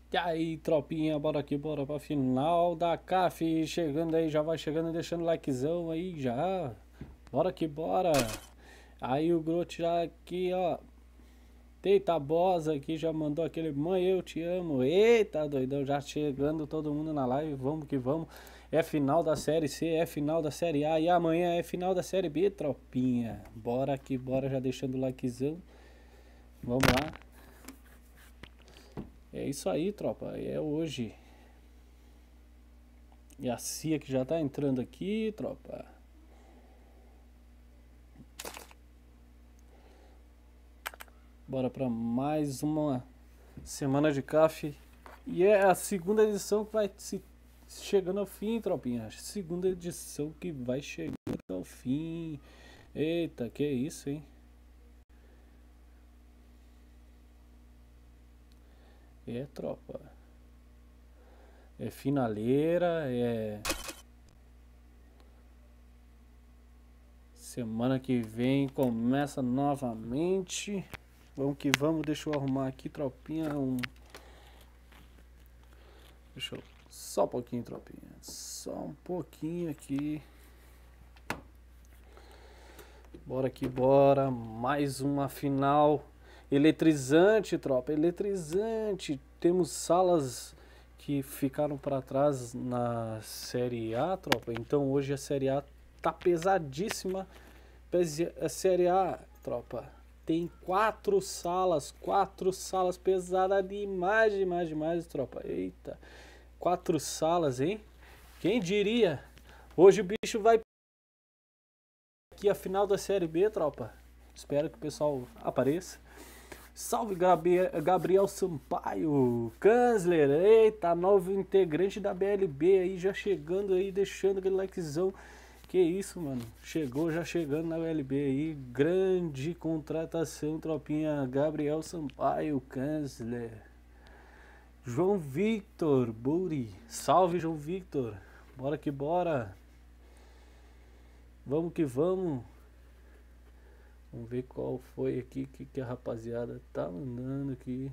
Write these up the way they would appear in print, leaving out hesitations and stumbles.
E aí, tropinha, bora aqui, bora pra final da CAF. Chegando aí, já vai chegando e deixando likezão aí já. Bora que bora. Aí o Groot já aqui, ó. Eita, Bosa aqui já mandou aquele mãe, eu te amo. Eita, doidão, já chegando todo mundo na live. Vamos que vamos. É final da Série C, é final da Série A e amanhã é final da Série B, tropinha. Bora que bora, já deixando o likezão. Vamos lá. É isso aí, tropa. É hoje. E a Cia que já tá entrando aqui, tropa. Bora pra mais uma semana de CAF. E é a segunda edição que vai se chegando ao fim, tropinha. Segunda edição que vai chegando ao fim. Eita, que isso, hein? É, tropa. É finaleira, é. Semana que vem começa novamente. Vamos que vamos, deixa eu arrumar aqui, tropinha. Deixa eu. Só um pouquinho, tropinha. Só um pouquinho aqui. Bora que bora. Mais uma final eletrizante, tropa. Eletrizante. Temos salas que ficaram para trás na Série A, tropa. Então hoje a Série A tá pesadíssima. A Série A, tropa, tem quatro salas pesadas demais, demais, demais, tropa. Eita, quatro salas, hein? Quem diria? Hoje o bicho vai aqui a final da Série B, tropa. Espero que o pessoal apareça. Salve Gabriel Sampaio, Kanzler, eita, novo integrante da BLB aí, já chegando aí, deixando aquele likezão. Que isso, mano, chegou já chegando na BLB aí, grande contratação, tropinha, Gabriel Sampaio, Kanzler. João Victor, Buri, salve João Victor, bora que bora. Vamos que vamos. Vamos ver qual foi aqui que a rapaziada tá mandando aqui.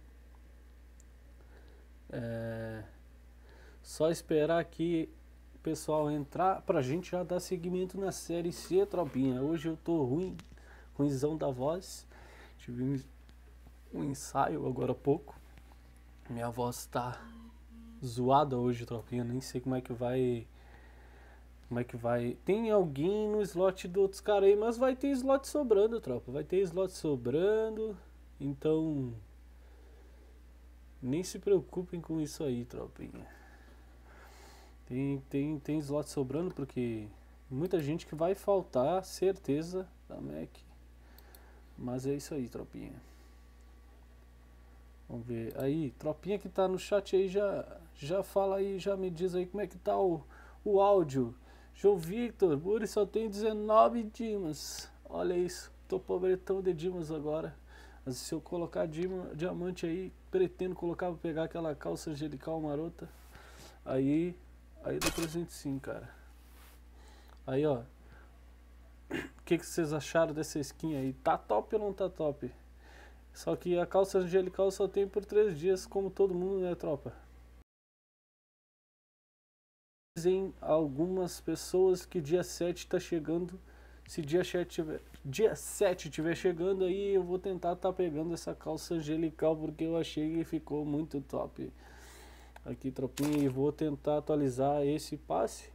Só esperar aqui o pessoal entrar pra gente já dar seguimento na Série C, tropinha. Hoje eu tô ruimzão da voz. Tive um ensaio agora há pouco. Minha voz tá zoada hoje, tropinha. Nem sei como é que vai. Como é que vai? Tem alguém no slot do outros caras aí, mas vai ter slot sobrando, tropa. Vai ter slot sobrando. Então. Nem se preocupem com isso aí, tropinha. Tem slot sobrando porque muita gente que vai faltar, certeza, da Mac. Mas é isso aí, tropinha. Vamos ver. Aí, tropinha que tá no chat aí, já fala aí, já me diz aí como é que tá o áudio. João Victor, Buri só tem 19 dimas. Olha isso, tô pobretão de dimas agora. Mas se eu colocar diamante aí, pretendo colocar pra pegar aquela calça angelical marota. Aí dá presente sim, cara. Aí, ó. O que vocês acharam dessa skin aí? Tá top ou não tá top? Só que a calça angelical só tem por 3 dias, como todo mundo, né, tropa? Dizem algumas pessoas que dia 7 tá chegando. Se dia 7 tiver chegando aí, eu vou tentar tá pegando essa calça angelical, porque eu achei que ficou muito top. Aqui, tropinha, e vou tentar atualizar esse passe.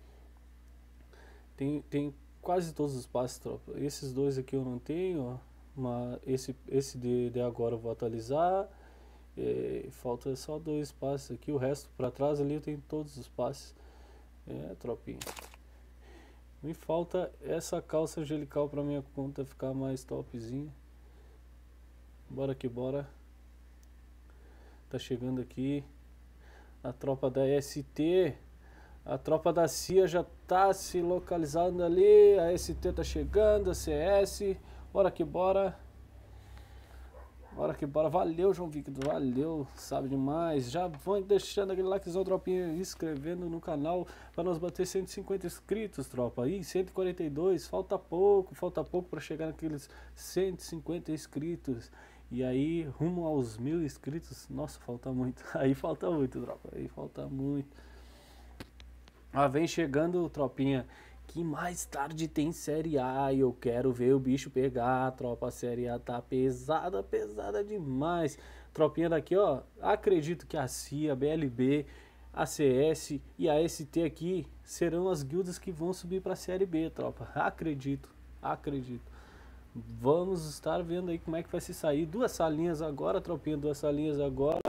Tem quase todos os passes, tropa. Esses dois aqui eu não tenho, ó. Mas esse de agora eu vou atualizar. Falta só 2 passes aqui. O resto pra trás ali eu tenho todos os passes. Tropinha. Me falta essa calça angelical pra minha conta ficar mais topzinha. Bora que bora. Tá chegando aqui a tropa da ST. A tropa da CIA já tá se localizando ali. A ST tá chegando, a CS. Bora que bora. Bora que bora. Valeu, João Victor. Valeu, sabe demais. Já vão deixando aquele likezão, tropinha, inscrevendo no canal para nós bater 150 inscritos, tropa. Aí, 142. Falta pouco pra chegar naqueles 150 inscritos. E aí, rumo aos 1000 inscritos. Nossa, falta muito. Aí falta muito, tropa. Aí falta muito. Ah, vem chegando, tropinha. Que mais tarde tem Série A e eu quero ver o bicho pegar. Tropa, a Série A tá pesada, pesada demais. Tropinha daqui, ó. Acredito que a CIA, a BLB, a CS e a ST aqui serão as guildas que vão subir pra Série B, tropa. Acredito, acredito. Vamos estar vendo aí como é que vai se sair. 2 salinhas agora, tropinha, 2 salinhas agora.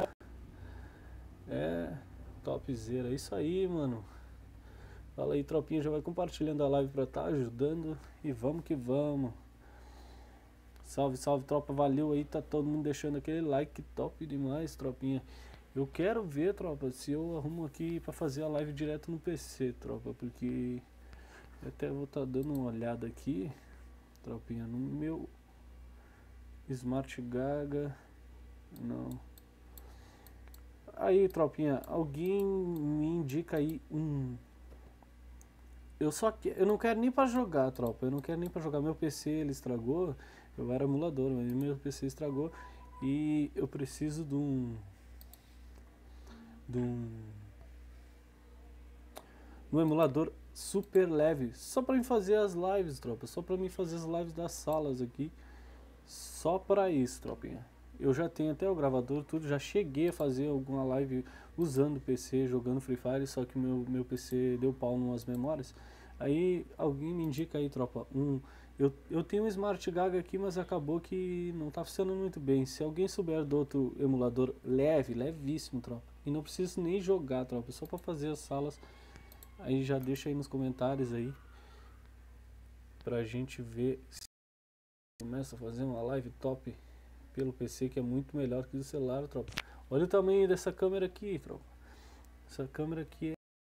É, topzera. Isso aí, mano. Fala aí, tropinha, já vai compartilhando a live pra estar ajudando. E vamos que vamos. Salve, salve, tropa, valeu aí. Tá todo mundo deixando aquele like top demais, tropinha. Eu quero ver, tropa, se eu arrumo aqui pra fazer a live direto no PC, tropa. Porque eu até vou estar dando uma olhada aqui, tropinha, no meu Smart Gaga. Não. Aí, tropinha, alguém me indica aí um... Eu não quero nem pra jogar, tropa. Eu não quero nem pra jogar. Meu PC, ele estragou. Eu era emulador, mas meu PC estragou. E eu preciso de um... um emulador super leve. Só pra mim fazer as lives, tropa. Só pra mim fazer as lives das salas aqui. Só pra isso, tropinha. Eu já tenho até o gravador, tudo. Já cheguei a fazer alguma live usando o PC, jogando Free Fire. Só que meu PC deu pau em umas memórias. Aí alguém me indica aí, tropa. Eu tenho um Smart Gaga aqui, mas acabou que não tá funcionando muito bem. Se alguém souber do outro emulador leve, levíssimo, tropa. E não preciso nem jogar, tropa. Só pra fazer as salas. Aí já deixa aí nos comentários aí. Pra gente ver se começa a fazer uma live top pelo PC, que é muito melhor que o celular, tropa. Olha o tamanho dessa câmera aqui, tropa. Essa câmera aqui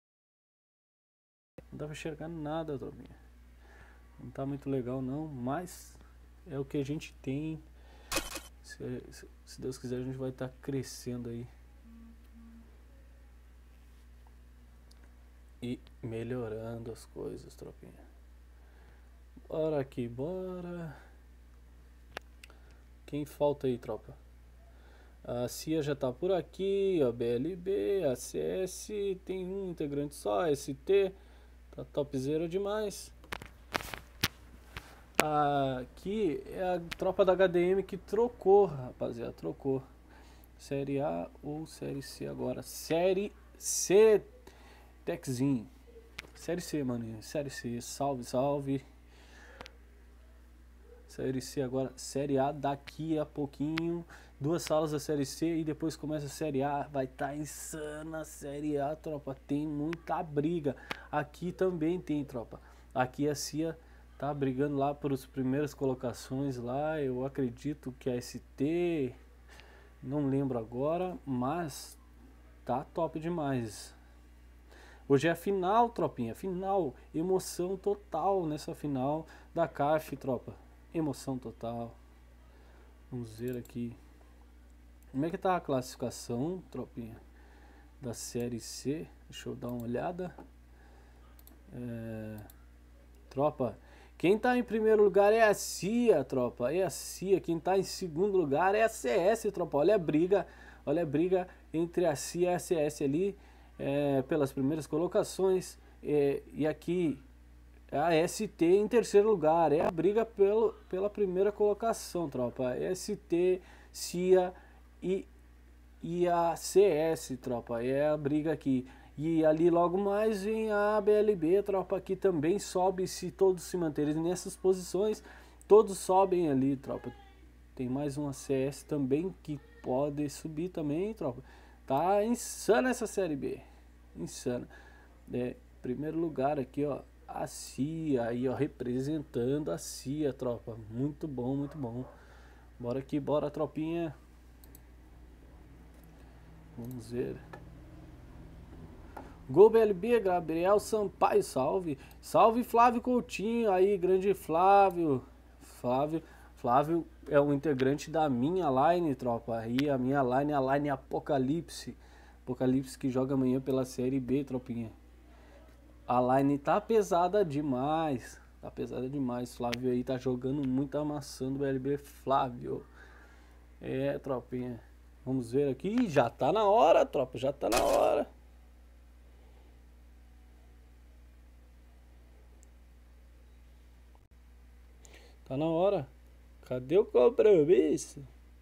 não dá pra enxergar nada, tropinha. Não tá muito legal não, mas é o que a gente tem. Se Deus quiser, a gente vai estar crescendo aí e melhorando as coisas, tropinha. Bora aqui, bora. Quem falta aí, tropa? A CIA já tá por aqui, a BLB, a CS, tem um integrante só, a ST, tá topzera demais. Aqui é a tropa da HDM que trocou, rapaziada, trocou. Série A ou Série C agora? Série C, Techzinho. Série C, mano, Série C, salve, salve. Série C agora, Série A daqui a pouquinho. 2 salas da Série C e depois começa a Série A. Vai estar insana a Série A, tropa. Tem muita briga. Aqui também tem, tropa. Aqui a CIA tá brigando lá por as primeiras colocações lá. Eu acredito que a ST, não lembro agora, mas tá top demais. Hoje é a final, tropinha. Final. Emoção total nessa final da CAF, tropa. Emoção total. Vamos ver aqui. Como é que tá a classificação, tropinha? Da Série C. Deixa eu dar uma olhada. Tropa, quem tá em primeiro lugar é a CIA, tropa. É a CIA. Quem tá em segundo lugar é a CS, tropa. Olha a briga entre a CIA e a CS ali, pelas primeiras colocações. E aqui a ST em terceiro lugar. É a briga pela primeira colocação, tropa. ST, CIA e a CS, tropa. É a briga aqui. E ali logo mais vem a BLB, tropa, que também sobe. Se todos se manterem nessas posições, todos sobem ali, tropa. Tem mais uma CS também que pode subir também, tropa. Tá insana essa Série B. Insana. Primeiro lugar aqui, ó. A CIA aí, ó. Representando a CIA, tropa. Muito bom, muito bom. Bora aqui, bora, tropinha. Vamos ver. Gol BLB, Gabriel Sampaio, salve. Salve Flávio Coutinho, aí, grande Flávio. Flávio é um integrante da minha line, tropa. Aí a minha line é a line Apocalipse. Apocalipse que joga amanhã pela Série B, tropinha. A line tá pesada demais. Tá pesada demais. Flávio aí tá jogando muito, amassando o BLB. Flávio. É, tropinha. Vamos ver aqui. Ih, já tá na hora, tropa. Já tá na hora. Tá na hora. Cadê o compromisso?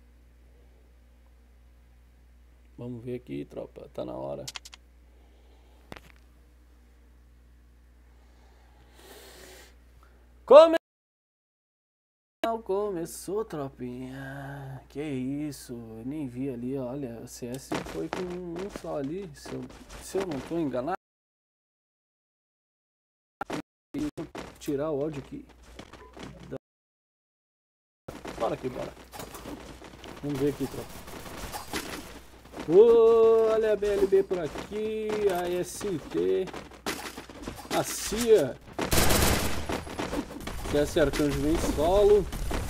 Vamos ver aqui, tropa. Tá na hora. Começou, tropinha. Que isso? Eu nem vi ali, olha. O CS foi com um só ali. Se eu não tô enganado. Vou tirar o áudio aqui. Bora aqui, bora. Vamos ver aqui, tropa. Olha a BLB por aqui. A ST. A CIA. CS Arcanjo vem solo.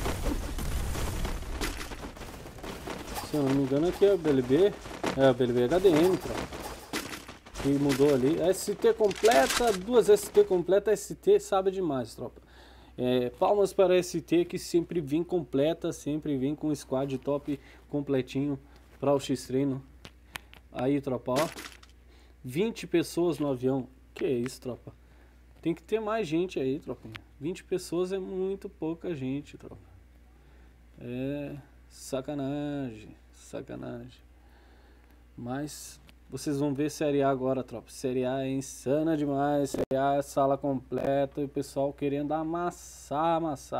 Se eu não me engano aqui é a BLB. É a BLB HDM, tropa. Que mudou ali. ST completa. Duas ST completa. ST sabe demais, tropa. Palmas para a ST que sempre vem completa, sempre vem com o squad top completinho para o X-Treino. Aí, tropa, ó. 20 pessoas no avião. Que isso, tropa? Tem que ter mais gente aí, tropinha. 20 pessoas é muito pouca gente, tropa. É sacanagem, sacanagem. Mas vocês vão ver Série A agora, tropa. Série A é insana demais. Série A é sala completa e o pessoal querendo amassar.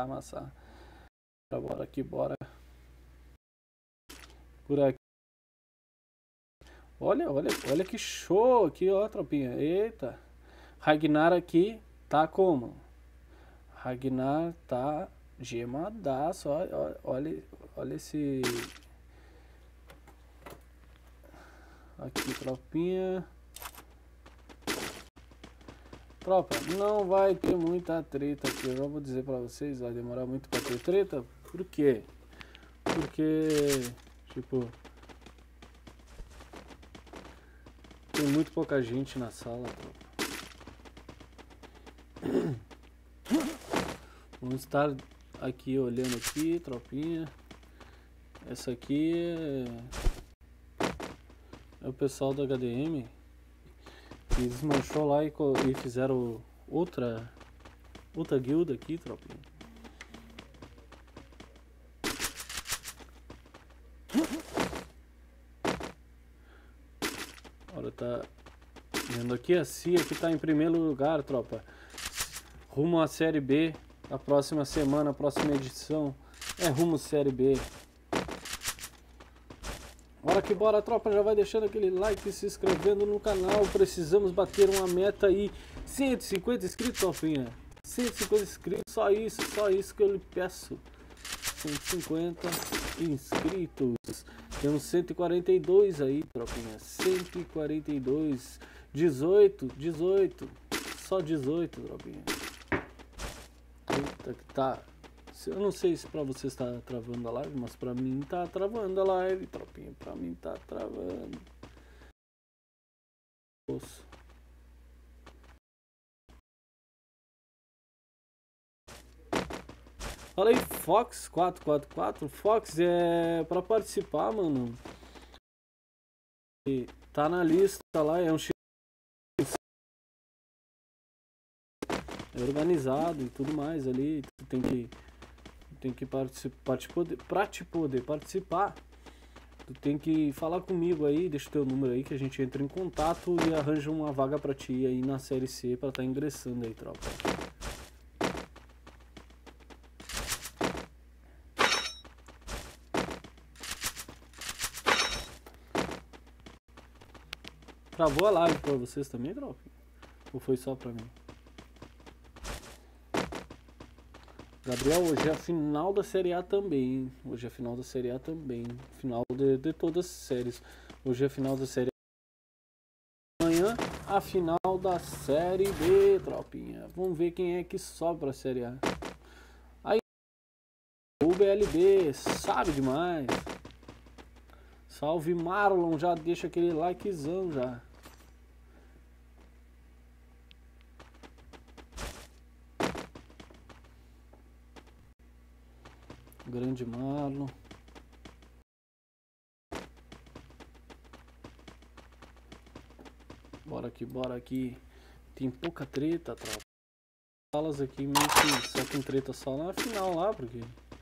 Bora aqui, bora. Por aqui. Olha que show aqui, ó, tropinha. Eita. Ragnar aqui tá como? Ragnar tá gemadaço. Olha esse... Aqui, tropinha. Tropa, não vai ter muita treta aqui. Eu vou dizer pra vocês, vai demorar muito pra ter treta. Por quê? Porque, tipo... Tem muito pouca gente na sala, tropa. Vamos estar aqui olhando aqui, tropinha. Essa aqui é o pessoal do HDM que desmanchou lá e fizeram outra guilda aqui, tropinha. Olha, tá vendo aqui a CIA que tá em primeiro lugar, tropa. Rumo à Série B. A próxima semana, a próxima edição é rumo Série B. Bora que bora, tropa. Já vai deixando aquele like e se inscrevendo no canal. Precisamos bater uma meta aí. 150 inscritos, tropinha. 150 inscritos, só isso que eu lhe peço. 150 inscritos. Temos 142 aí, tropinha. 142. 18. Só 18, tropinha. Eita, que tá. Eu não sei se pra você está travando a live, mas pra mim tá travando a live, tropinha. Pra mim tá travando. Fala aí, Fox 444. Fox é pra participar, mano. E tá na lista lá, é um X organizado e tudo mais ali. Tu tem que participar, pra te poder participar. Tu tem que falar comigo aí, deixa o teu número aí que a gente entra em contato e arranja uma vaga pra ti aí na Série C pra tá ingressando aí, tropa. Travou a live pra vocês também, tropa? Ou foi só pra mim? Gabriel, hoje é a final da Série A também, hein? Hoje é a final da Série A também. Final de todas as séries. Hoje é a final da Série A. Amanhã, a final da Série B, tropinha. Vamos ver quem é que sobe pra Série A. Aí, o BLB, sabe demais. Salve Marlon, já deixa aquele likezão já. Grande Marlon. Bora aqui, bora aqui. Tem pouca treta, tropa. Salas aqui meio que só tem treta só na final lá, porque...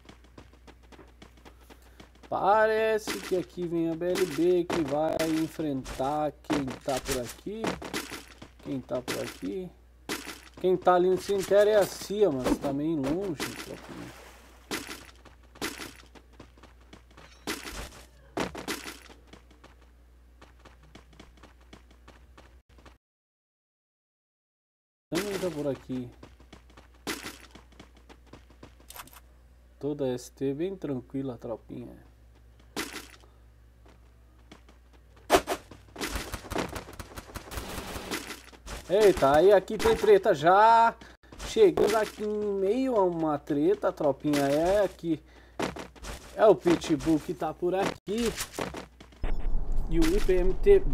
Parece que aqui vem a BLB que vai enfrentar quem tá por aqui. Quem tá por aqui. Quem tá ali no cemitério é a CIA, mas tá meio longe. Quem tá por aqui? Toda ST bem tranquila, tropinha. Eita, aí aqui tem treta já. Chegando aqui em meio a uma treta, tropinha. É aqui. É o Pitbull que tá por aqui. E o IPMT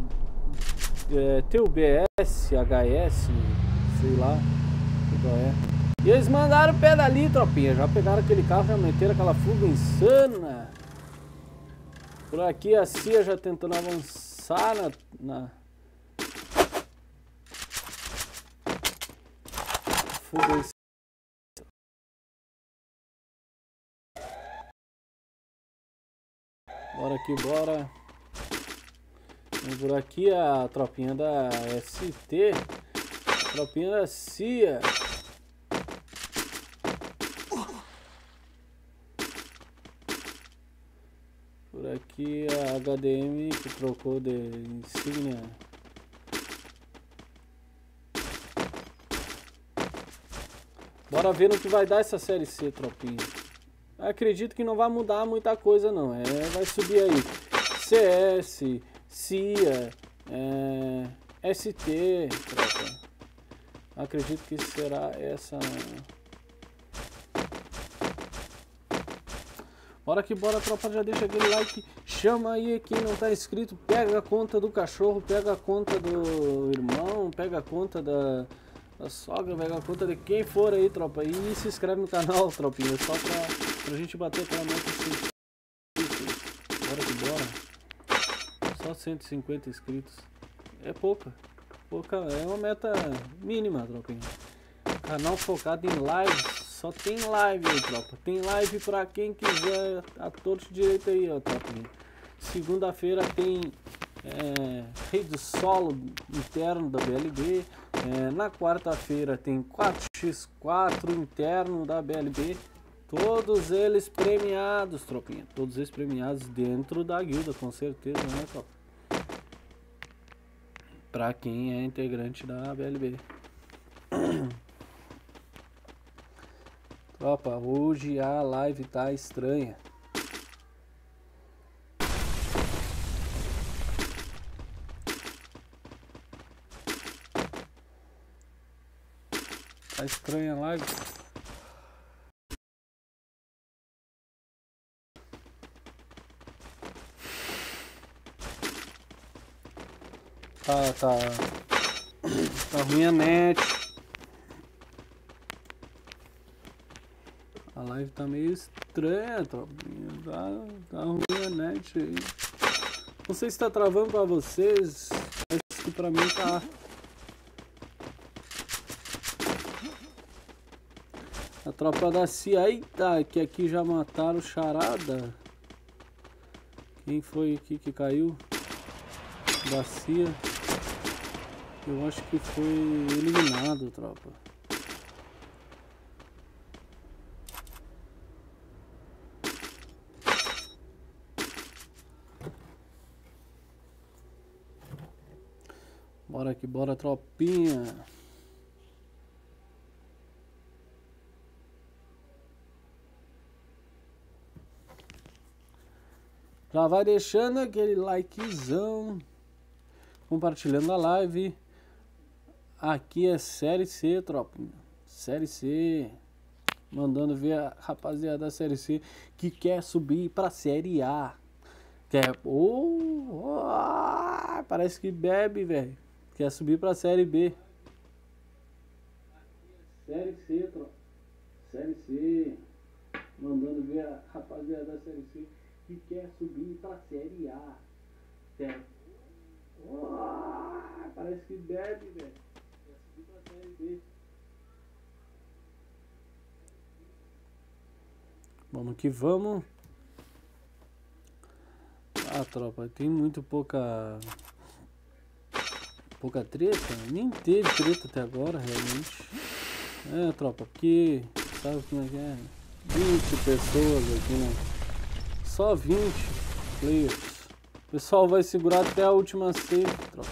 TUBS, HS, sei lá. Qual é. E eles mandaram o pé dali, tropinha. Já pegaram aquele carro, já meteram aquela fuga insana. Por aqui a CIA já tentando avançar na fuga insana. Bora aqui, bora. Por aqui a tropinha da ST. Tropinha da CIA. Por aqui a HDM que trocou de insígnia. Bora ver no que vai dar essa série C, tropinha. Acredito que não vai mudar muita coisa não. Vai subir aí CS, CIA, ST, tropa. Acredito que será essa. Bora que bora, tropa, já deixa aquele like, chama aí quem não tá inscrito, pega a conta do cachorro, pega a conta do irmão, pega a conta da sogra, pega a conta de quem for aí, tropa, e se inscreve no canal, tropinha, só pra gente bater aquela meta assim. Bora que bora, só 150 inscritos, é pouca, é uma meta mínima, tropinha. Canal focado em lives. Só tem live aí, tropa. Tem live pra quem quiser a torto direito aí, ó, tropa. Segunda-feira tem rede solo interno da BLB. Na quarta-feira tem 4x4 interno da BLB. Todos eles premiados, tropinha. Todos eles premiados dentro da guilda, com certeza, né, tropa? Pra quem é integrante da BLB. Tropa, hoje a live tá estranha. Tá estranha a live. Tá ruim a net. A live tá meio estranha, tropinha. Tá ruim a net aí. Não sei se tá travando pra vocês, mas que pra mim tá. A tropa da CIA, eita, que aqui já mataram o Charada. Quem foi aqui que caiu? Da CIA. Eu acho que foi eliminado, tropa. Bora que bora, tropinha. Já vai deixando aquele likezão, compartilhando a live. Aqui é Série C, tropinha. Série C. Mandando ver a rapaziada da Série C que quer subir pra Série A. Parece que bebe, velho. Quer subir pra Série B. Série C, tropa. Série C. Mandando ver a rapaziada da Série C que quer subir pra Série A. parece que bebe, velho. Já subi pra série B. Vamos que vamos. Ah, tropa, tem muito pouca treta. Nem teve treta até agora, realmente. É, tropa, porque sabe como é que é? 20 pessoas aqui, né? Só 20 players. O pessoal vai segurar até a última save, tropa.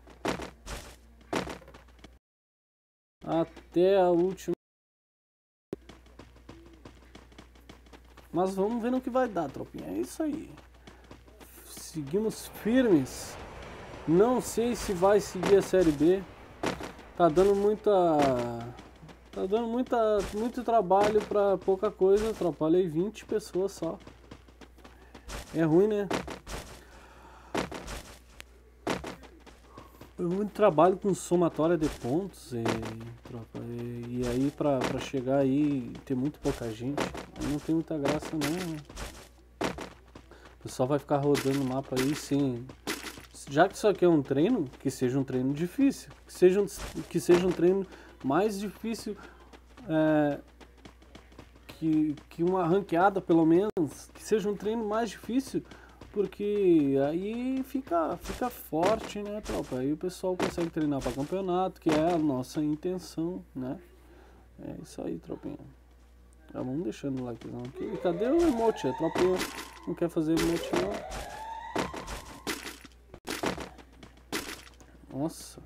Até a última. Mas vamos ver no que vai dar, tropinha. É isso aí. Seguimos firmes. Não sei se vai seguir a série B. Tá dando muito trabalho pra pouca coisa, tropa. Olha aí, 20 pessoas só. É ruim, né? É muito trabalho com somatória de pontos tropa, e aí pra chegar aí e ter muito pouca gente, aí não tem muita graça não. O pessoal vai ficar rodando o mapa aí sem... Já que isso aqui é um treino, que seja um treino difícil. Que seja um treino mais difícil que uma ranqueada, pelo menos. Que seja um treino mais difícil, porque aí fica forte, né, tropa? Aí o pessoal consegue treinar para campeonato, que é a nossa intenção, né? É isso aí, tropinha. Já vamos deixando o likezão aqui. Cadê o emote? A tropinha não quer fazer emote não. Nossa.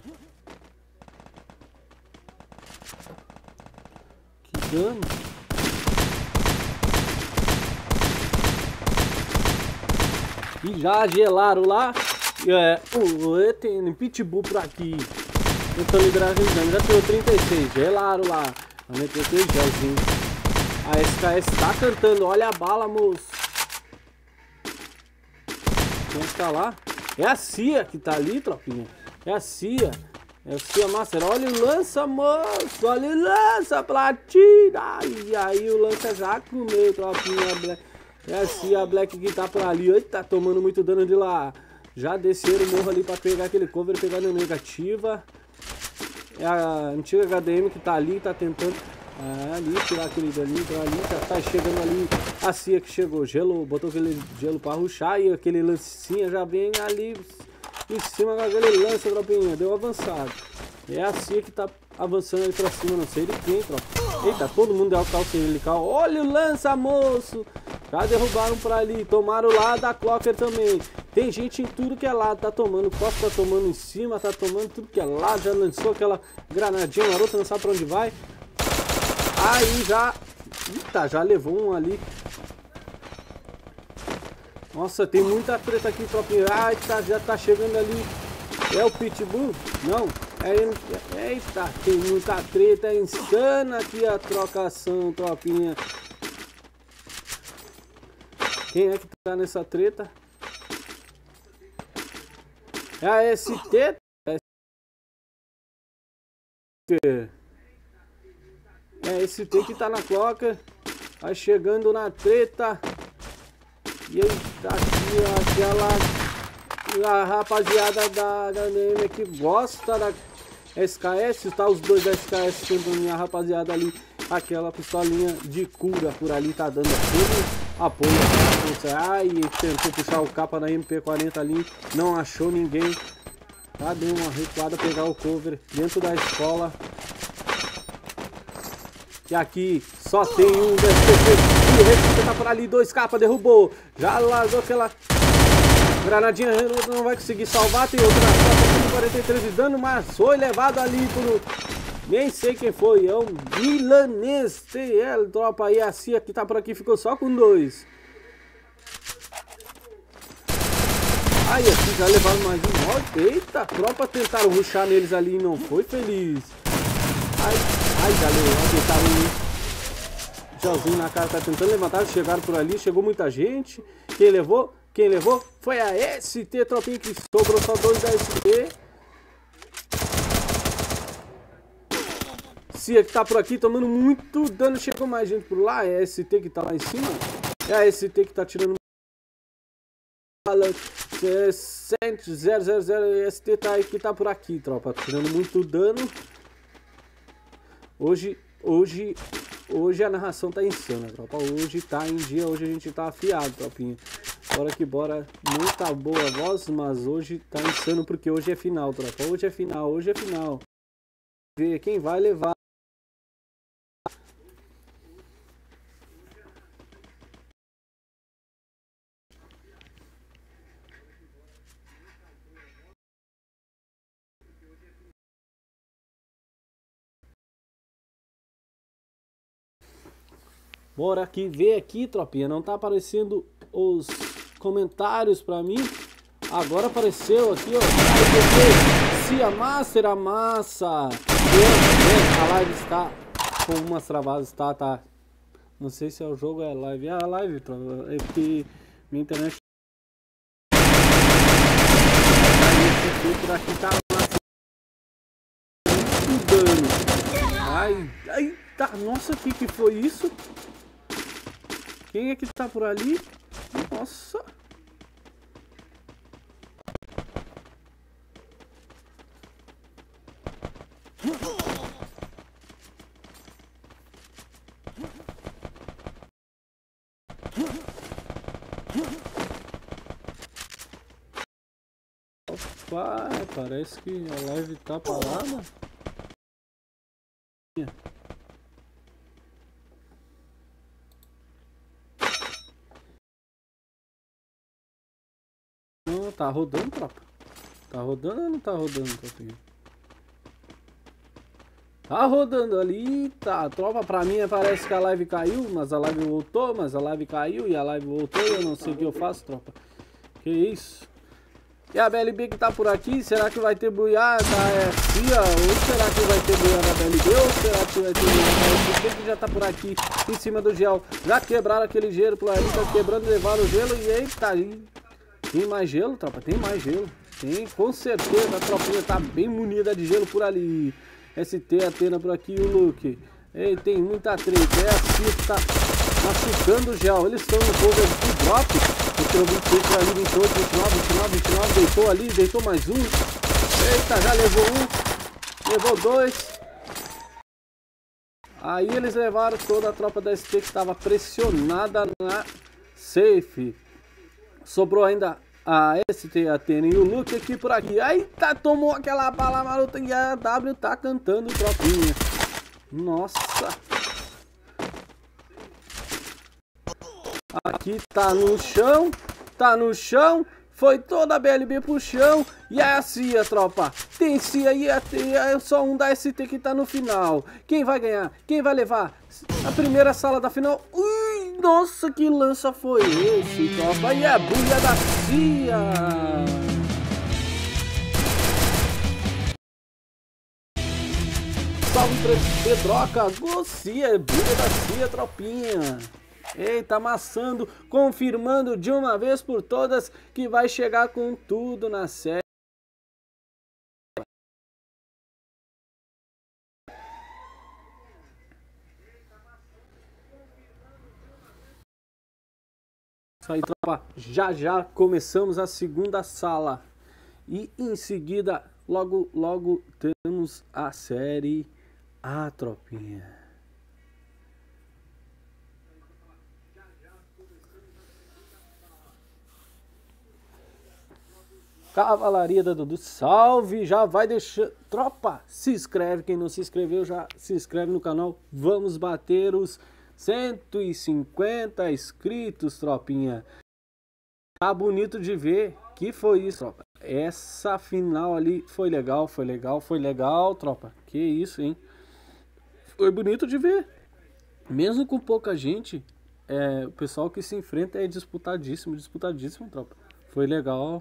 Que dano. E já gelaram lá. Tem Pitbull por aqui. Tentando liberar a dano. Já tirou 36. Gelaram lá. Vai meter 3 gelzinho. A SKS tá cantando. Olha a bala, moço. Quem tá lá? É a Cia que tá ali, tropinha. É a Cia. É a Cia Master. Olha o lança, moço. Olha o lança, platina. E aí o lança já comeu, tropinha. É a Cia Black que tá por ali. Eita, tá tomando muito dano de lá. Já desceram o morro ali pra pegar aquele cover, pegar na negativa. É a antiga HDM que tá ali, tá tentando ali tirar aquele daninho pra ali. Já tá chegando ali. A Cia que chegou, gelou, botou aquele gelo pra ruxar. E aquele lancinha já vem ali em cima daquele lance, tropinha. Deu avançado. É a Cia que tá avançando ali pra cima, não sei de quem, tropa. Eita, todo mundo deu o cal sem helical. Olha o lança, moço. Já derrubaram por ali, tomaram lá da Clocker também. Tem gente em tudo que é lado, tá tomando, Costa tá tomando em cima, tá tomando tudo que é lado. Já lançou aquela granadinha marota, não sabe pra onde vai. Aí já... Eita, já levou um ali. Nossa, tem muita treta aqui, tropinha. Ai, já tá chegando ali. É o Pitbull? Não. Eita, tem muita treta. É insana aqui a trocação, tropinha. Quem é que tá nessa treta? É a ST? É a ST que tá na cloca. Vai chegando na treta. E aí tá aqui a rapaziada da HDM que gosta da SKS. Tá os dois da SKS tentando a rapaziada ali. Aquela pistolinha de cura por ali tá dando aquele apoio. Ai, tentou puxar o capa na MP40 ali, não achou ninguém. Tá, deu uma recuada, pegar o cover dentro da escola. E aqui só tem um da SPC. Tá por ali, 2 capas, derrubou. Já largou aquela granadinha, não vai conseguir salvar. Tem outra capa, 43 de dano, mas foi levado ali por... Nem sei quem foi, é um milanês TL, tropa aí, a Cia que tá por aqui, ficou só com 2. Aí aqui já levaram mais um. Eita, tropa tentaram rushar neles ali e não foi feliz. Ai, já deitaram gelzinho na cara, tá tentando levantar, chegaram por ali, chegou muita gente. Quem levou? Foi a ST, tropinha, que sobrou só 2 da ST. Cia que tá por aqui tomando muito dano. Chegou mais gente por lá. É a ST que tá lá em cima. É a ST que tá tirando 000 ST tá aí que tá por aqui, tropa. Tirando muito dano. Hoje a narração tá insana, tropa. Hoje tá em dia, hoje a gente tá afiado, tropinha. Bora que bora. Não tá boa a voz, mas hoje tá insano porque hoje é final, tropa. Hoje é final, hoje é final. Ver quem vai levar. Bora aqui ver aqui, tropinha. Não tá aparecendo os comentários pra mim. Agora apareceu aqui, ó. Se a Master amassa. A live está com umas travadas, tá. Não sei se é o jogo ou é a live. É a live, tropa. É porque minha internet. Por aqui tá dano. Ai, tá. Nossa, que foi isso? Quem é que tá por ali? Nossa. Opa, parece que a live tá parada. Não, tá rodando, tropa. Tá rodando ou não tá rodando, tropinha? Tá rodando ali, tá. Tropa, pra mim parece que a live caiu, mas a live voltou, mas a live caiu e a live voltou e eu não sei o que eu faço, tropa. Que isso? E a BLB que tá por aqui, será que vai ter buiada da FIA? Ou será que vai ter buiada da BLB? Ou será que vai ter buiada da FIA que já tá por aqui em cima do gel? Já quebraram aquele gelo, por aí tá quebrando, levaram o gelo e eita aí. Tem mais gelo, tropa? Tem mais gelo. Tem, com certeza a tropinha tá bem munida de gelo por ali. ST, Atena por aqui, o Luke. Ei, tem muita treta. É assim que tá machucando o gel. Eles estão no cover de drop. Entrou 26 por ali, 28, 29, deitou ali, deitou mais um. Eita, já levou um. Levou dois. Aí eles levaram toda a tropa da ST que estava pressionada na safe. Sobrou ainda a ST, a Atena e o Luke aqui por aqui. Eita, tomou aquela bala maluta e a W tá cantando, tropinha. Nossa. Aqui tá no chão. Tá no chão. Foi toda a BLB pro chão. E é a CIA, tropa. Tem CIA e é só um da ST que tá no final. Quem vai ganhar? Quem vai levar a primeira sala da final? Ui, nossa, que lança foi esse, tropa? E é a bulha da CIA. Salve Pedroca. Gocia, bulha da CIA, tropinha. Eita, amassando, confirmando de uma vez por todas que vai chegar com tudo na série. Isso aí, tropa. Já começamos a segunda sala. E em seguida, logo temos a série A, tropinha. Cavalaria da Dudu, salve, já vai deixando, tropa, se inscreve, quem não se inscreveu já se inscreve no canal, vamos bater os 150 inscritos, tropinha. Tá bonito de ver, que foi isso, tropa, essa final ali foi legal, tropa, que isso, hein, foi bonito de ver, mesmo com pouca gente, o pessoal que se enfrenta é disputadíssimo, tropa, foi legal.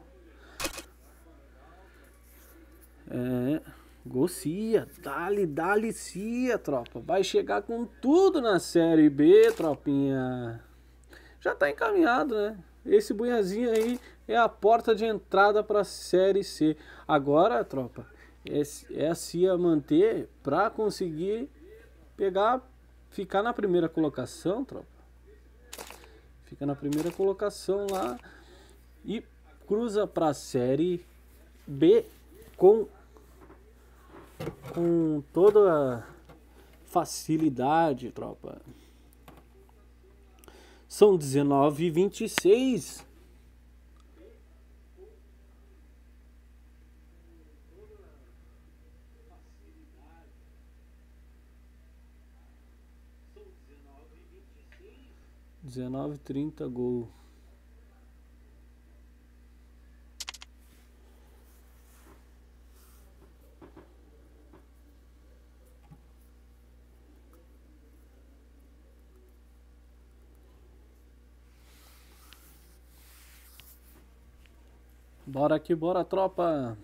Gocia, dali Cia, tropa. Vai chegar com tudo na série B, tropinha. Já tá encaminhado, né? Esse bunhazinho aí é a porta de entrada pra série C. Agora, tropa, é a Cia manter pra conseguir ficar na primeira colocação, tropa. Fica na primeira colocação lá. E cruza para a Série B com toda facilidade, tropa. São 19h26. (19h30) gol. Bora que bora, tropa.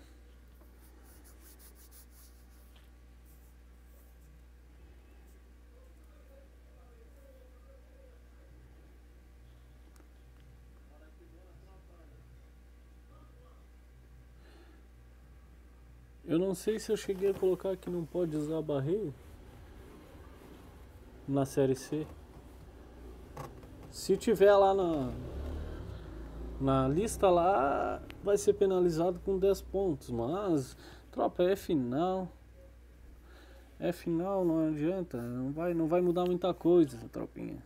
Eu não sei se eu cheguei a colocar que não pode usar barreira na Série C. Se tiver lá na lista lá, vai ser penalizado com 10 pontos. Mas, tropa, é final. É final, não adianta. Não vai mudar muita coisa, tropinha.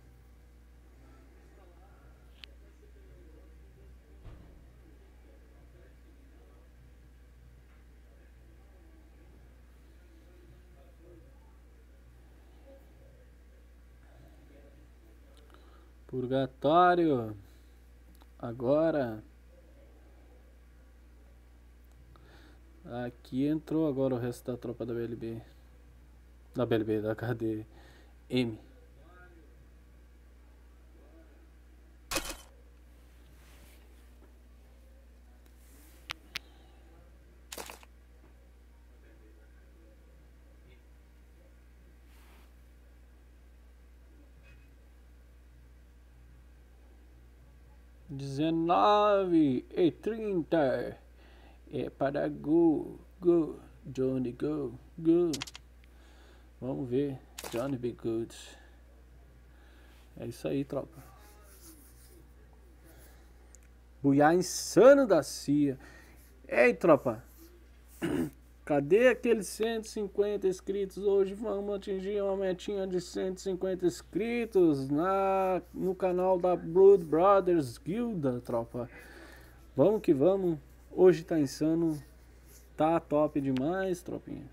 Purgatório. Agora. Aqui entrou agora o resto da tropa da BLB. Da BLB, da KDM. (19h30) é para go, Johnny, go. Vamos ver, Johnny be good. É isso aí, tropa. Buiá insano da CIA. Ei, tropa. Cadê aqueles 150 inscritos? Hoje vamos atingir uma metinha de 150 inscritos no canal da Blood Brothers Guilda, tropa. Vamos que vamos. Hoje tá insano. Tá top demais, tropinha.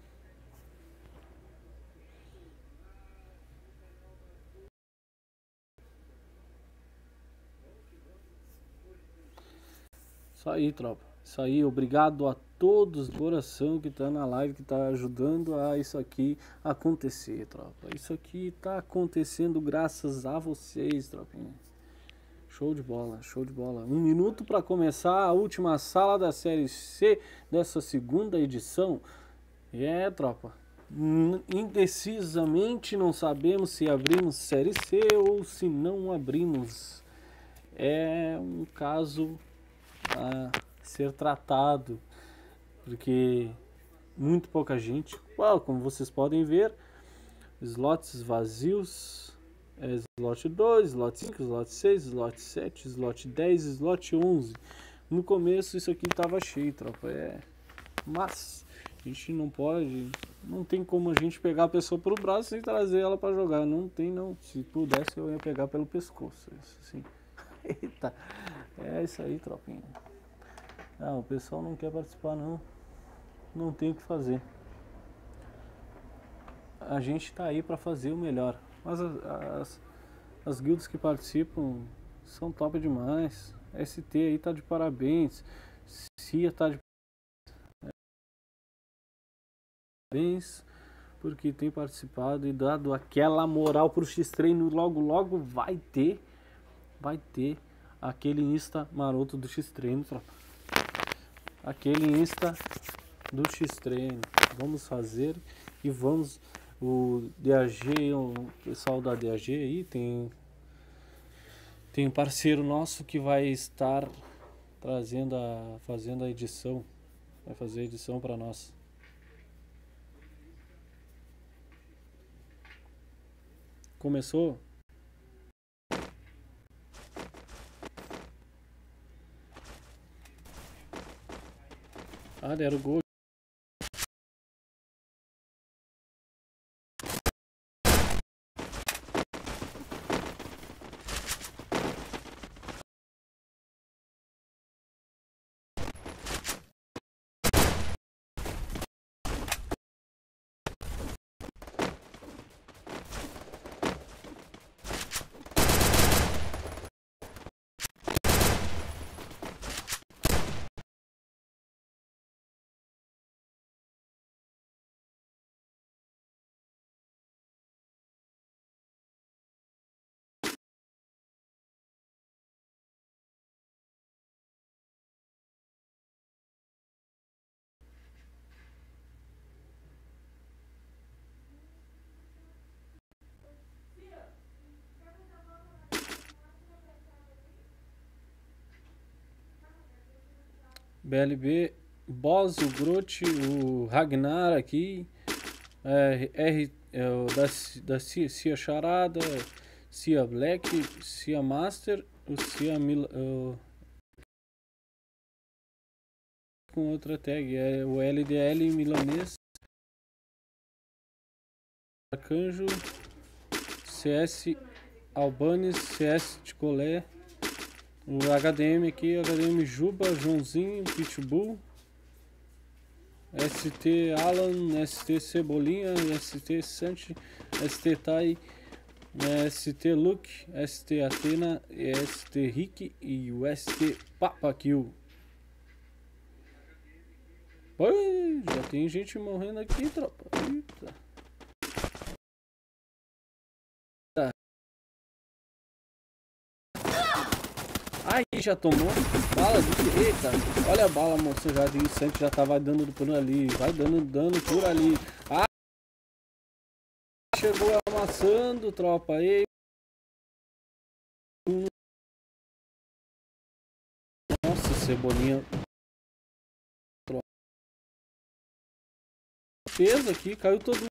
Isso aí, tropa. Isso aí, obrigado a todos de coração que tá na live, que tá ajudando a isso aqui acontecer, tropa. Isso aqui tá acontecendo graças a vocês, tropinha. Show de bola, show de bola. 1 minuto para começar a última sala da Série C dessa segunda edição. Tropa. Indecisamente não sabemos se abrimos Série C ou se não abrimos. É um caso a ser tratado, porque muito pouca gente, como vocês podem ver, slots vazios, slot 2, slot 5, slot 6, slot 7, slot 10, slot 11. No começo isso aqui tava cheio, tropa, mas a gente não tem como a gente pegar a pessoa pelo braço e trazer ela para jogar, não tem não. Se pudesse eu ia pegar pelo pescoço, isso assim. Eita, é isso aí, tropinha. O pessoal não quer participar não. Não tem o que fazer. A gente tá aí para fazer o melhor. Mas as guildas que participam são top demais. ST aí tá de parabéns. CIA tá de parabéns porque tem participado e dado aquela moral pro X-Treino. Logo vai ter aquele Insta maroto do X-Treino, tropa. Aquele Insta do X-Treino. Vamos fazer e vamos. O DAG, o pessoal da DAG aí tem um parceiro nosso que vai estar fazendo a edição. Vai fazer a edição para nós. Começou? Ah, deram gol. BLB, Boss, o Groot, o Ragnar aqui, da Cia Charada, Cia Black, Cia Master, o Cia com outra tag, é o LDL Milanês, Arcanjo, CS Albanes, CS Ticolé, o HDM aqui, HDM Juba, Joãozinho, Pitbull, ST Alan, ST Cebolinha, ST Santi, ST Tai, ST Luke, ST Athena, ST Rick e o ST Papa Kill. Oi, já tem gente morrendo aqui, tropa. Eita. Ai, já tomou bala de... Eita, olha a bala, moço, já de Santi já tava dando por ali. Vai dando dano por ali. Ah, chegou amassando, tropa. Ei. Nossa, Cebolinha. Peso aqui, caiu todo.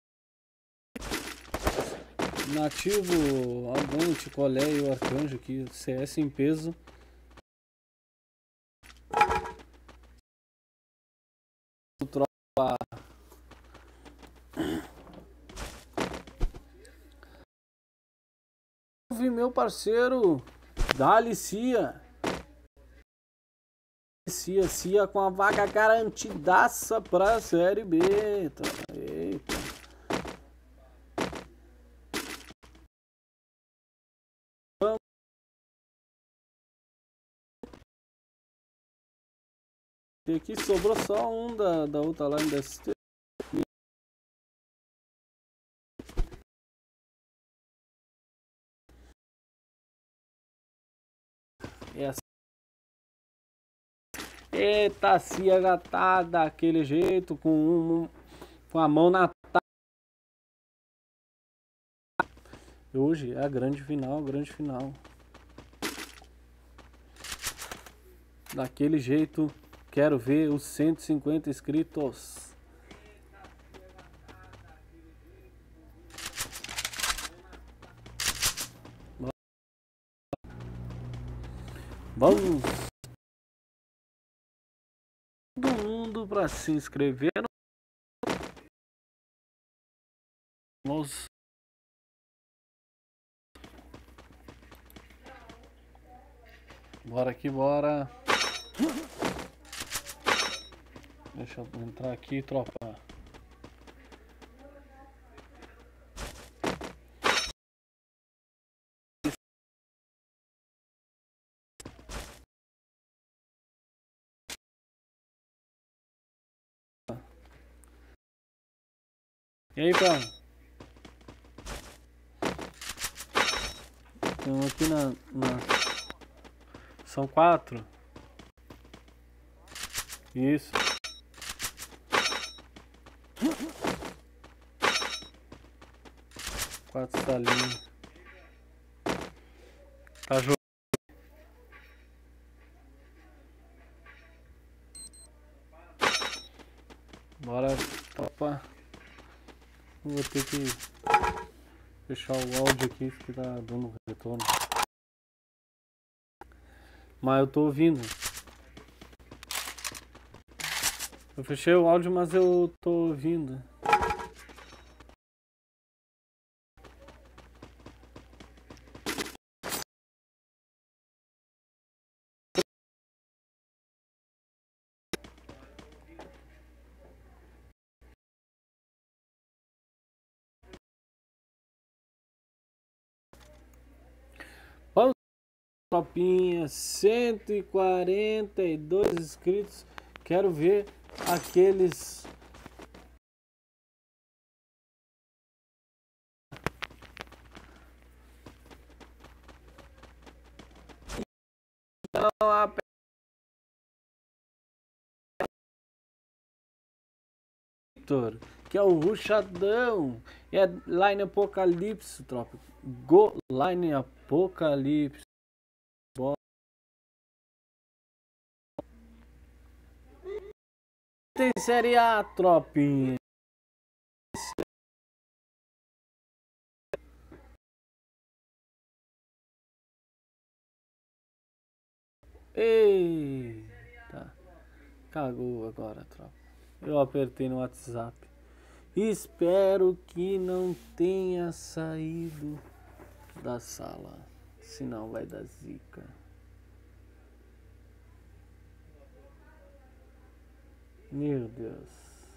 Nativo, Albante, Colé e o Arcanjo aqui. CS em peso. Tropa. Ouve, meu parceiro. Dá-lhe Cia. Cia com a vaga garantidaça pra Série B. Eita. E aqui sobrou só um da outra line da ST. Eita, Cia já tá daquele jeito, com a mão na taça. Hoje é a grande final, Daquele jeito, quero ver os 150 inscritos. Vamos! Todo mundo para se inscrever. Vamos. Bora aqui, bora. Deixa eu entrar aqui, tropa. E aí, pá? Estamos aqui São 4. Isso. Quatro salinhas. Tá jogando. Bora, topa. Vou ter que fechar o áudio aqui que tá dando retorno. Mas eu tô ouvindo. Eu fechei o áudio, mas eu tô ouvindo. Vamos, tropinha, 142 inscritos. Quero ver aqueles... que é o rushadão. É Line Apocalipse, tropa. Go Line Apocalipse. Bora. Tem Série A, tropinha. Eita. Cagou agora, tropa. Eu apertei no WhatsApp. Espero que não tenha saído da sala. Senão vai dar zica. Meu Deus.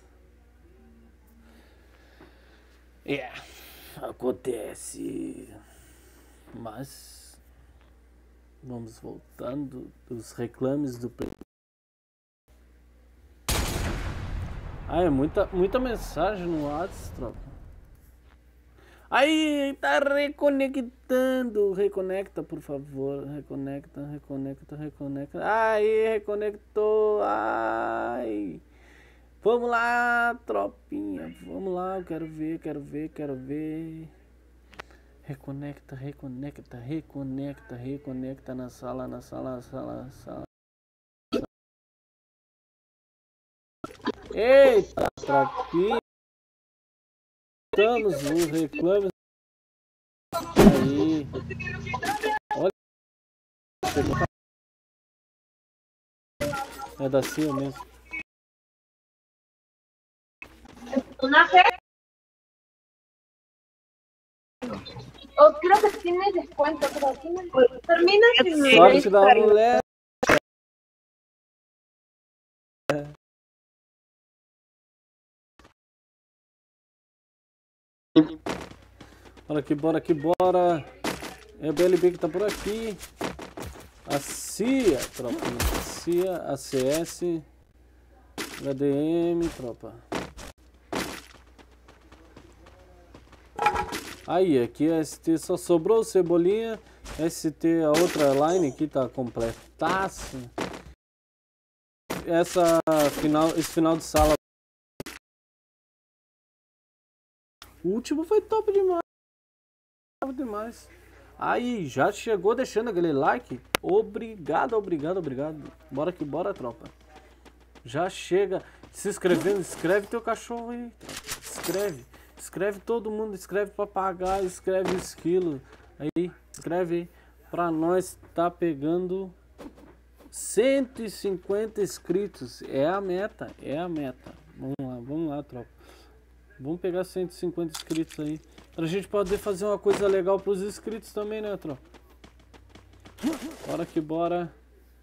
Acontece. Mas vamos voltando dos reclames do... Ah, é muita mensagem no WhatsApp, tropa. Aí, tá reconectando. Reconecta, por favor. Reconecta. Aí, reconectou. Ai. Vamos lá, tropinha. Vamos lá, eu quero ver. Reconecta na sala. Eita, tropinha. Estamos nos reclames. Aí. Olha. É da CIA mesmo. Creo que tiene descuento, pero termina sin... Sorte da mulher. Bora aqui, bora. É a BLB que tá por aqui. A CIA, tropa. A CIA, a CS, HDM, tropa. Aí, aqui a ST só sobrou o Cebolinha. ST, a outra line aqui tá completaça. Esse final de sala. O último foi top demais. Aí, já chegou deixando aquele like. Obrigado. Bora que bora, tropa. Já chega se inscrevendo. Inscreve teu cachorro aí. Escreve todo mundo. Escreve papagaio. Escreve esquilo. Aí, escreve aí. Pra nós tá pegando 150 inscritos. É a meta. Vamos lá, tropa. Vamos pegar 150 inscritos aí. Pra gente poder fazer uma coisa legal pros inscritos também, né, tropa? Bora que bora.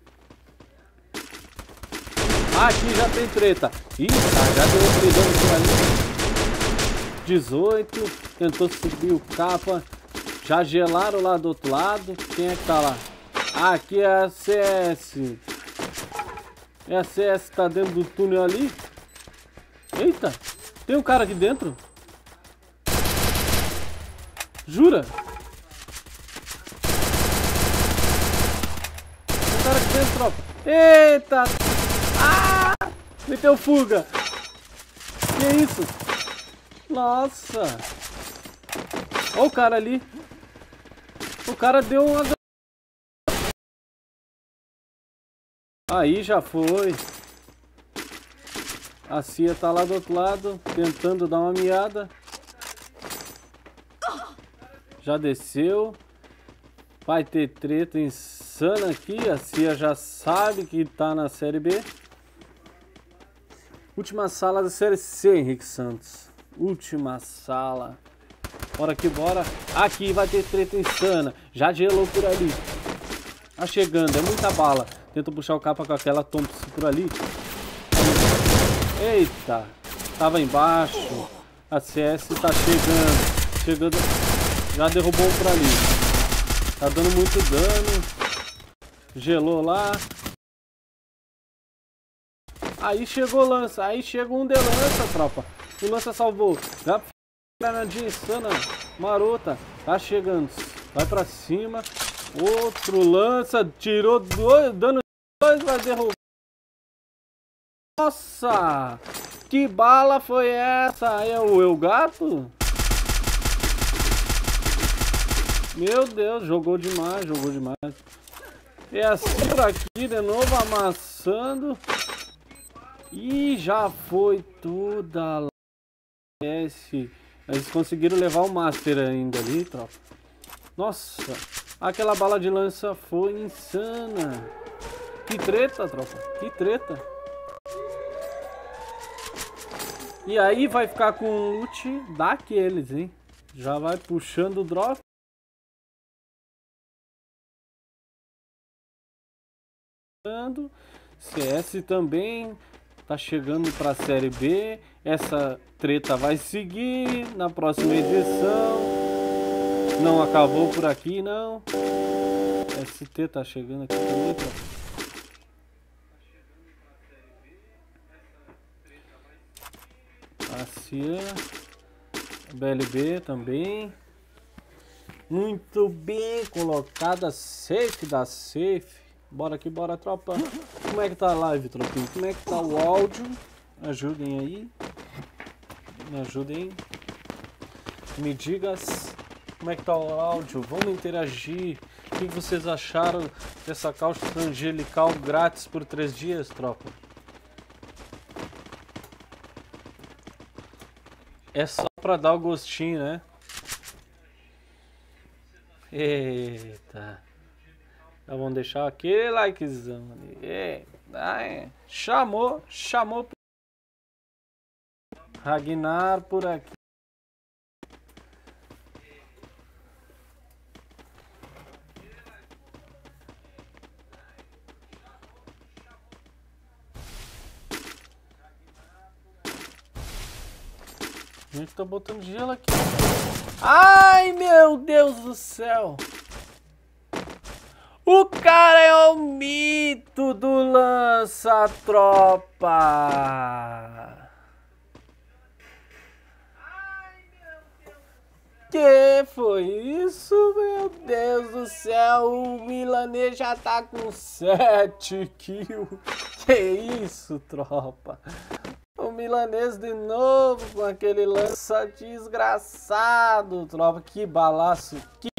Aqui já tem treta. Ih, já deu um tridão por ali. 18. Tentou subir o capa. Já gelaram lá do outro lado. Quem é que tá lá? Aqui é a CS. É a CS que tá dentro do túnel ali. Eita. Tem um cara aqui dentro? Jura? Tem um cara aqui dentro, tropa. Eita! Ah! Meteu fuga. Que isso? Nossa! Olha o cara ali. O cara deu uma... Aí já foi. A CIA tá lá do outro lado, tentando dar uma miada. Já desceu. Vai ter treta insana aqui. A CIA já sabe que tá na Série B. Última sala da série C, Henrique Santos. Última sala. Bora que bora. Aqui vai ter treta insana. Já gelou por ali. Tá chegando, é muita bala. Tenta puxar o capa com aquela Thompson por ali. Eita. Tava embaixo. A CS tá chegando. Chegando. Já derrubou um por ali. Tá dando muito dano. Gelou lá. Aí chegou o lança. Aí chegou um de lança, tropa. O lança salvou. Já granadinha insana. Marota. Tá chegando. Vai pra cima. Outro lança. Tirou dois. Dano dois. Vai derrubar. Nossa. Que bala foi essa? É o Eu Gato? Meu Deus. Jogou demais. Jogou demais. E assim por aqui. De novo amassando. E já foi toda a S. Eles conseguiram levar o Master ainda ali, tropa. Nossa, aquela bala de lança foi insana. Que treta, tropa. Que treta. E aí vai ficar com o loot daqueles, hein. Já vai puxando o drop. CS também. Tá chegando para a série B. Essa treta vai seguir na próxima edição. Não acabou por aqui, não. ST tá chegando aqui também, tá? A Cian. BLB também. Muito bem colocada. Safe da safe. Bora aqui, bora, tropa. Como é que tá a live, tropinho? Como é que tá o áudio? Ajudem aí. Me ajudem. Me digas como é que tá o áudio. Vamos interagir. O que vocês acharam dessa caixa angelical grátis por 3 dias, tropa? É só pra dar o gostinho, né? Eita. Então vamos deixar aquele likezão ali. Chamou. Ragnar por aqui. A gente tá botando gelo aqui. Ai, meu Deus do céu. O cara é o mito do lança-tropa. Que foi isso, meu Deus do céu? O milanês já tá com 7 kills. Que isso, tropa? O milanês de novo com aquele lança desgraçado, tropa. Que balaço, que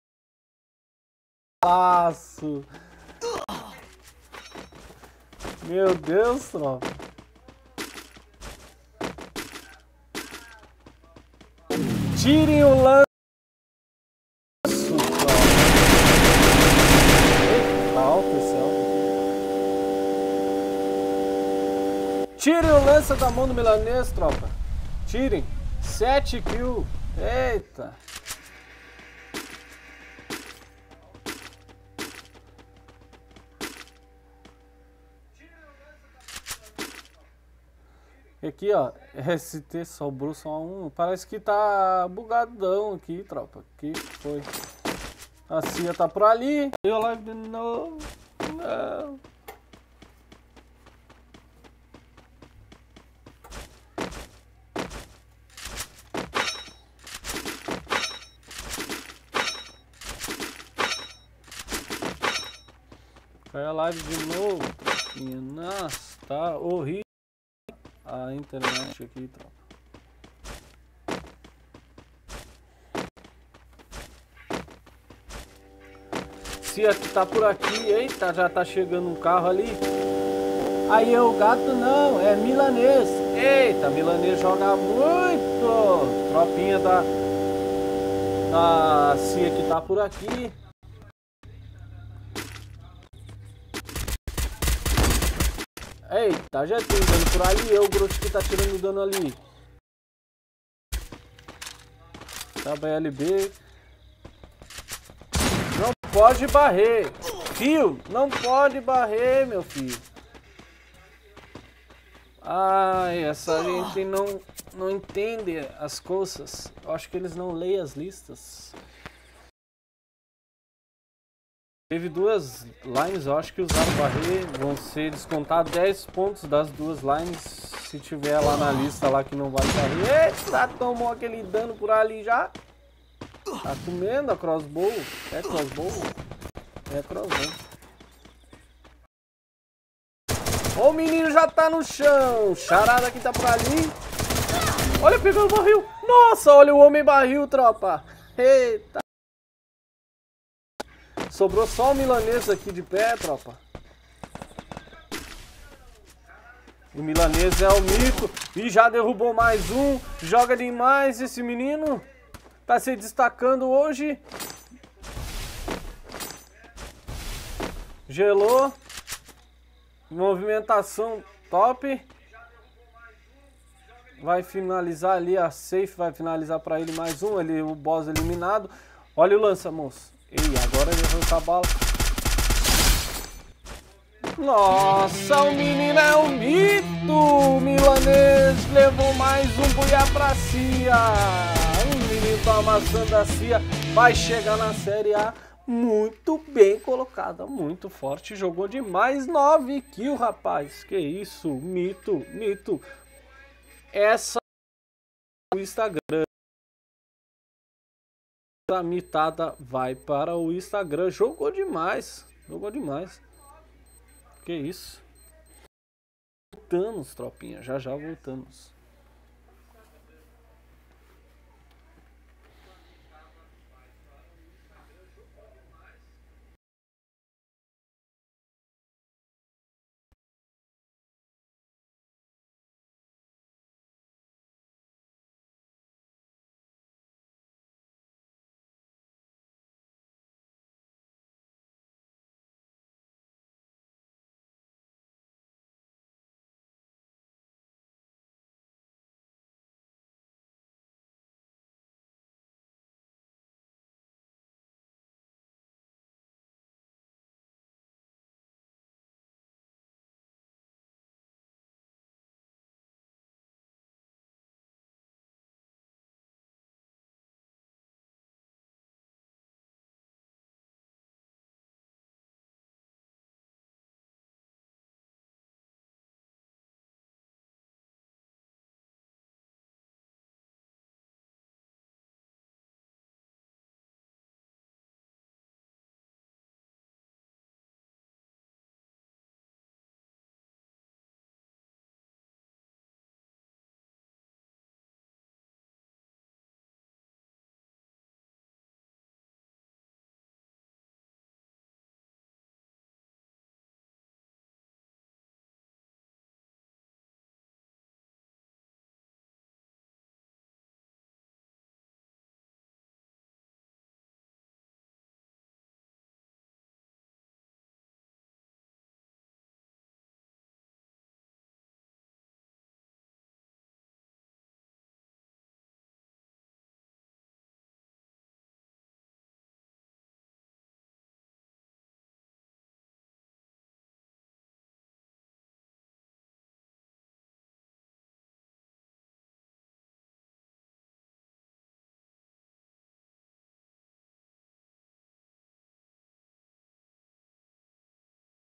balaço. Meu Deus, tropa. Tirem o lança. Tirem o lança da mão do milanês, tropa. Tirem. 7 kills. Eita. Aqui, ó. ST sobrou só um. Parece que tá bugadão aqui, tropa. Que foi? A Cia tá por ali. Eu live de novo. Não. Caiu a live de novo. Nossa, tá horrível a internet aqui, tropa. Cia tá por aqui. Eita, já tá chegando um carro ali. Aí o gato não, é milanês. Eita, milanês joga muito. Tropinha da Cia que tá por aqui. Eita, já tem dano por ali. O Groot que tá tirando dano ali. KBLB. Não pode barrer. Fio, não pode barrer, meu filho. Ai, essa gente não entende as coisas. Eu acho que eles não leem as listas. Teve duas lines, eu acho que usaram barrer. Vão ser descontados 10 pontos das duas lines. Se tiver lá na lista lá que não vai barrer. Eita, tomou aquele dano por ali já. Tá comendo a crossbow. É crossbow? É crossbow. O menino já tá no chão. Charada que tá por ali. Olha, pegou o barril. Nossa, olha o homem barril, tropa. Eita. Sobrou só o milanês aqui de pé, tropa. O milanês é o mito. E já derrubou mais um. Joga demais esse menino. Tá se destacando hoje. Gelou. Movimentação top. Vai finalizar ali a safe. Vai finalizar pra ele mais um. O boss eliminado. Olha o lança, moço. Ei, agora ele arranca a bala. Nossa, o menino é um mito. O milanês levou mais um buiá pra Cia. O menino tá amassando a Cia. Vai chegar na Série A. Muito bem colocada, muito forte, jogou demais, 9 kills, rapaz, que isso, mito, mito. Essa é o Instagram, a mitada vai para o Instagram, jogou demais, que isso. Voltamos, tropinha, já voltamos.